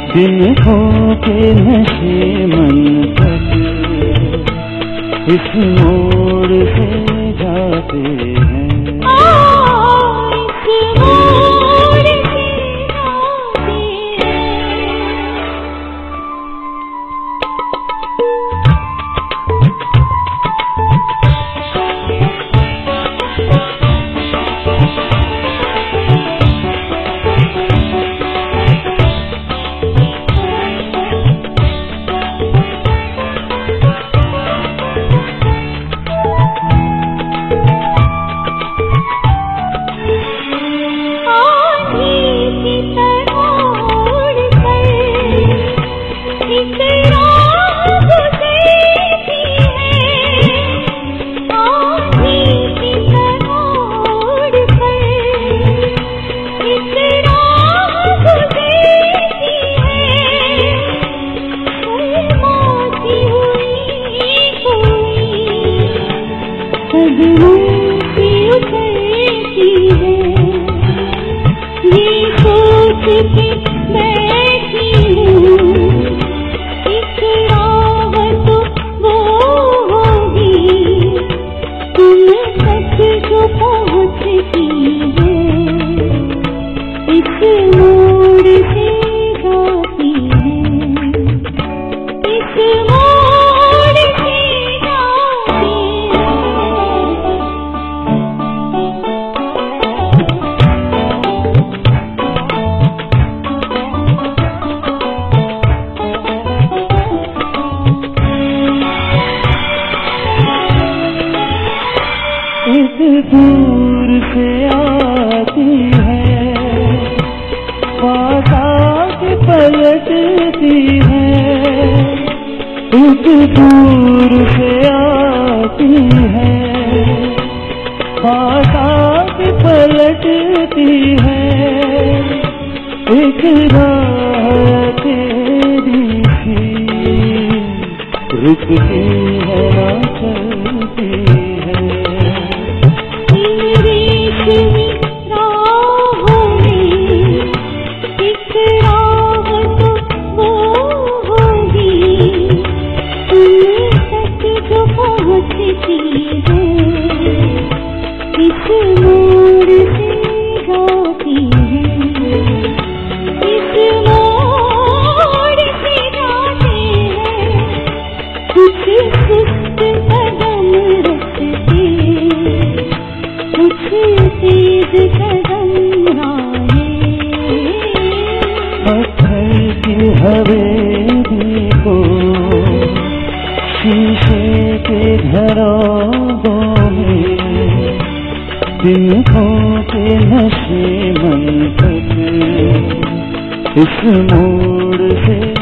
जिन्हों के नशे मन तक इस मोड़ से जाते हैं। दूर से आती है, पास आके पलटती है। एक दूर से आती है, पास आके पलटती है। एक राह तेरी सी रुकती है ना चलती है। हवेली को शीशे के घरों में जिन्हों के नशे मन तक इस मोड़ से